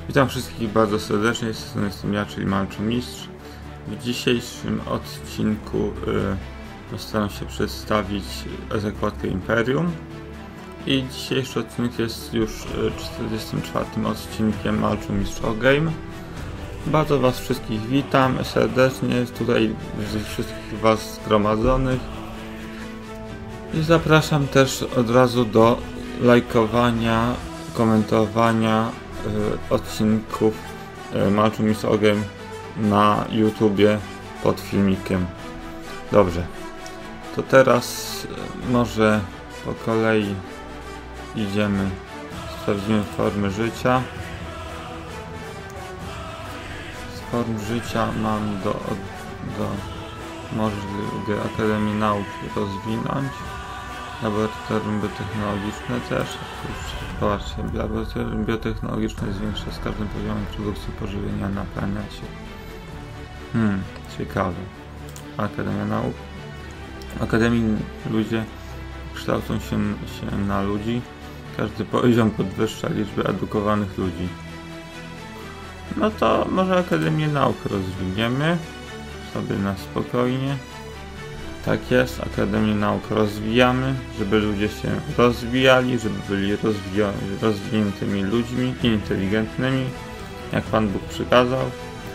Witam wszystkich bardzo serdecznie, jestem ja, czyli Malczomistrz. W dzisiejszym odcinku postaram się przedstawić zakładkę Imperium. I dzisiejszy odcinek jest już 44. odcinkiem Malczomistrz Game. Bardzo Was wszystkich witam serdecznie, tutaj wszystkich Was zgromadzonych. I zapraszam też od razu do lajkowania, komentowania odcinków Malczomistrz Game na YouTubie pod filmikiem. Dobrze, to teraz może po kolei idziemy, sprawdzimy formy życia. Z form życia mam mogę Akademię Nauk rozwinąć. Laboratorium biotechnologiczne też. Zobaczcie, laboratorium biotechnologiczne zwiększa z każdym poziomem produkcji pożywienia na planecie. Ciekawe. Akademia Nauk. W Akademii ludzie kształcą się na ludzi. Każdy poziom podwyższa liczbę edukowanych ludzi. No to może Akademię Nauk rozwiniemy sobie na spokojnie. Tak jest, Akademię Nauk rozwijamy, żeby ludzie się rozwijali, żeby byli rozwiniętymi ludźmi, inteligentnymi, jak Pan Bóg przykazał.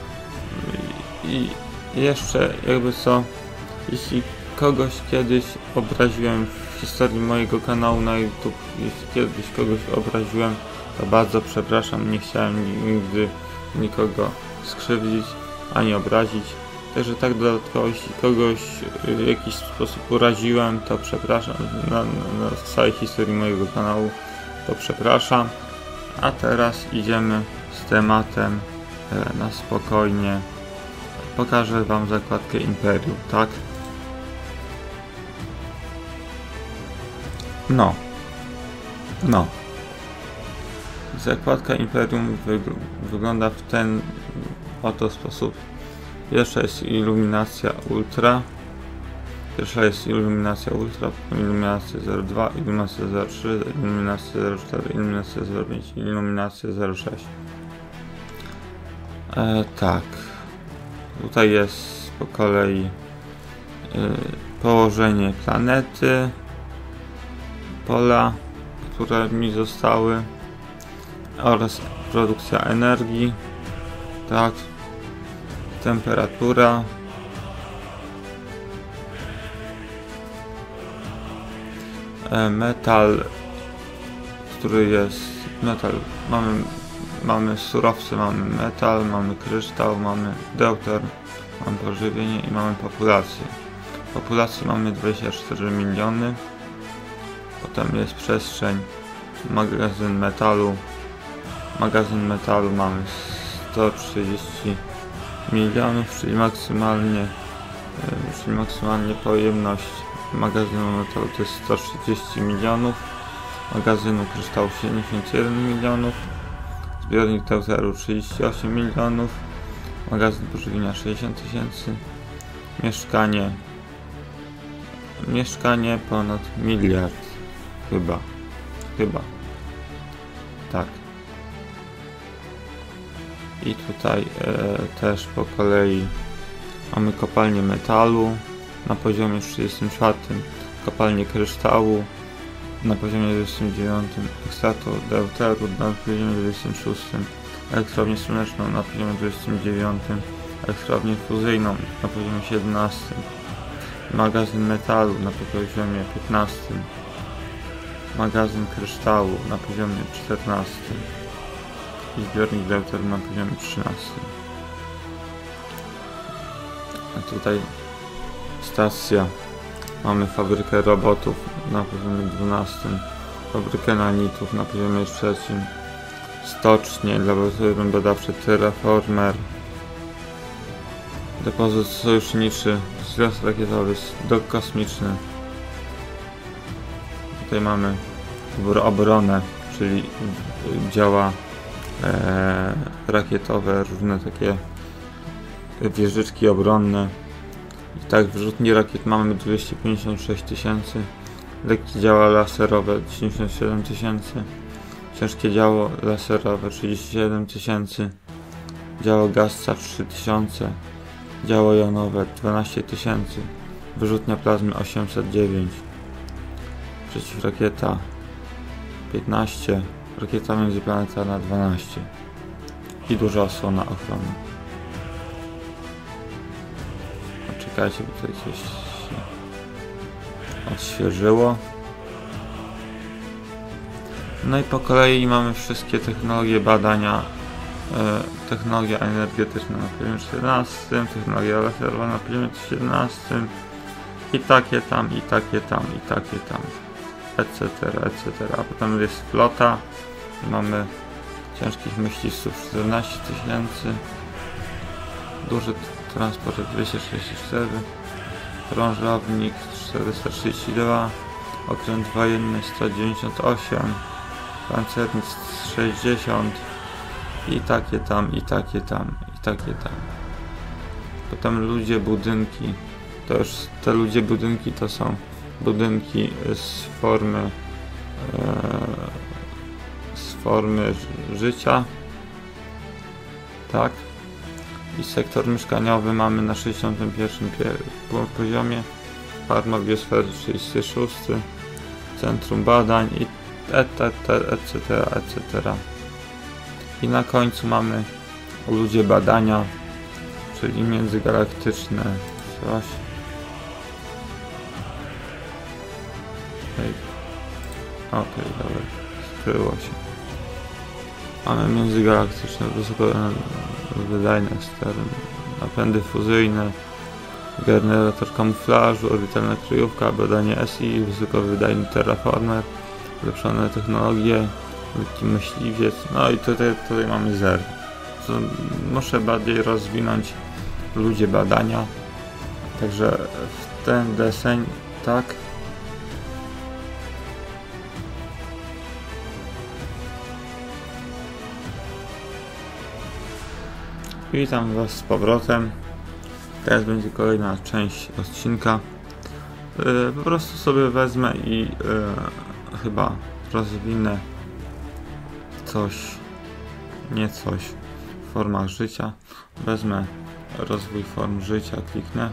I jeszcze jakby co, jeśli kogoś kiedyś obraziłem w historii mojego kanału na YouTube, jeśli kiedyś kogoś obraziłem, to bardzo przepraszam, nie chciałem nigdy nikogo skrzywdzić ani obrazić. Także tak dodatkowo, jeśli kogoś w jakiś sposób uraziłem, to przepraszam, na całej historii mojego kanału to przepraszam. A teraz idziemy z tematem na spokojnie. Pokażę Wam zakładkę Imperium, tak? No. Zakładka Imperium wygląda w ten oto sposób. Pierwsza jest iluminacja ultra. Iluminacja 02, iluminacja 03, iluminacja 04, iluminacja 05, iluminacja 06. Tak. Tutaj jest po kolei położenie planety, pola, które mi zostały, oraz produkcja energii. Tak. Temperatura, metal, który jest metal, mamy surowce, mamy metal, mamy kryształ, mamy deuter, mamy pożywienie i mamy populację. Populacji mamy 24 miliony, potem jest przestrzeń, magazyn metalu mamy 130 milionów, czyli maksymalnie pojemność magazynu metalu to jest 130 milionów, magazynu kryształu 71 milionów, zbiornik deuteru 38 milionów, magazyn pożywienia 60 tysięcy, mieszkanie ponad miliard, chyba, tak. I tutaj też po kolei mamy kopalnię metalu na poziomie 34, kopalnię kryształu na poziomie 29, ekstraktor deuteru na poziomie 26, elektrownię słoneczną na poziomie 29, elektrownię fuzyjną na poziomie 17, magazyn metalu na poziomie 15, magazyn kryształu na poziomie 14. I zbiornik deuteru na poziomie 13. A tutaj stacja. Mamy fabrykę robotów na poziomie 12. Fabrykę nanitów na poziomie 3. Stocznie, laboratorium badawcze Terraformer. Depozyt sojuszniczy, zjazd rakietowy, dok kosmiczny. Tutaj mamy obronę, czyli działa rakietowe, różne takie wieżyczki obronne. I tak, wyrzutni rakiet mamy 256 tysięcy, lekkie działa laserowe 97 tysięcy, ciężkie działo laserowe 37 000, działo gazca 3000, działo jonowe 12 000, wyrzutnia plazmy 809, przeciwrakieta 15, rakieta międzyplanetarna 12 i duża osłona ochrony. Czekajcie, bo tutaj coś się odświeżyło. No i po kolei mamy wszystkie technologie badania, technologia energetyczna na poziomie 14, technologia laserowa na poziomie 17 i takie tam, i takie tam, i takie tam, etc., etc. A potem jest flota, mamy ciężkich myśliwców 14 000, duży transport 264, krążownik 432, okręt wojenny 198, pancernik 60 i takie tam, i takie tam, i takie tam. Potem ludzie, budynki. To już te ludzie, budynki to są budynki z formy życia. Tak. I sektor mieszkaniowy mamy na 61 poziomie, farma biosfery 36, centrum badań i etc., etc. I na końcu mamy ludzie badania, czyli międzygalaktyczne coś. Okej, dobra, skryło się. Mamy międzygalaktyczne, wysokowydajne stery, napędy fuzyjne, generator kamuflażu, orbitalna kryjówka, badanie SI, wysokowydajny terraformer, ulepszone technologie, wielki myśliwiec, no i tutaj mamy zero. Muszę bardziej rozwinąć ludzie badania, także w ten deseń, tak. Witam Was z powrotem. Teraz będzie kolejna część odcinka. Po prostu sobie wezmę i chyba rozwinę coś w formach życia. Wezmę rozwój form życia, kliknę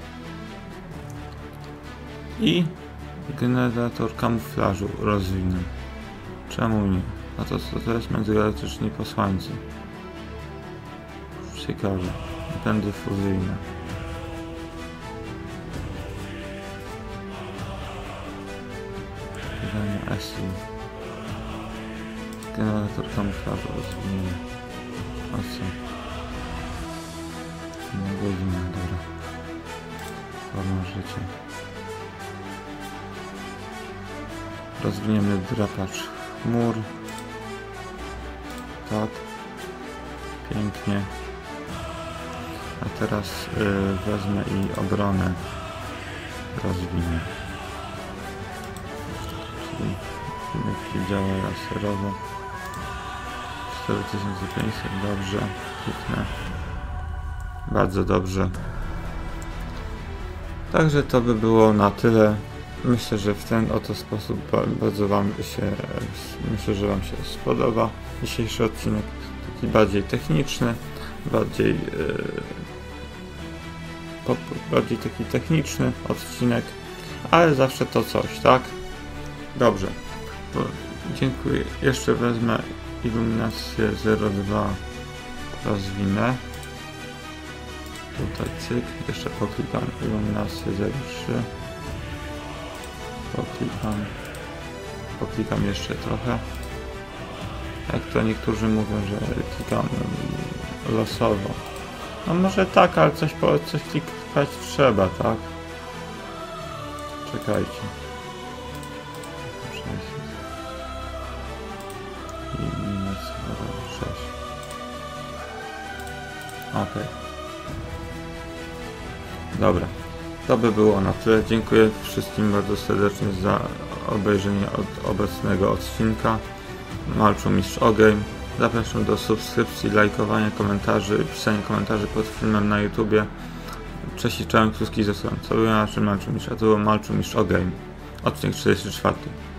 i generator kamuflażu rozwinę. Czemu nie? A to jest międzygalaktycznie posłańcy. Ciekawe. Napędy fuzyjne. Wydanie SI. Generator kamuflażu rozwinięty. O co? Na godzinę, dobra. Forma życia. Rozwiniemy drapacz chmur. Tak. Pięknie. A teraz wezmę i obronę rozwinę. Czyli działa laserowo. 4500, dobrze. Kliknę. Bardzo dobrze. Także to by było na tyle. Myślę, że w ten oto sposób bardzo Wam się spodoba dzisiejszy odcinek. Taki bardziej techniczny, bardziej taki techniczny odcinek, ale zawsze to coś, tak? Dobrze. Dziękuję. Jeszcze wezmę iluminację 02, rozwinę. Tutaj cyk. Jeszcze poklikam iluminację 03. Poklikam jeszcze trochę. Jak to niektórzy mówią, że klikam losowo. No może tak, ale coś klikać trzeba, tak? Czekajcie. Iluminacja 06. Ok. Dobra. To by było na tyle. Dziękuję wszystkim bardzo serdecznie za obejrzenie obecnego odcinka. Malczu Mistrz Ogame. Zapraszam do subskrypcji, lajkowania, komentarzy, pisania komentarzy pod filmem na YouTubie. Cześć i czołem, krótki zostałem. Co był Malczu Mistrz, a to był Malczu Mistrz Ogame. Odcinek 44.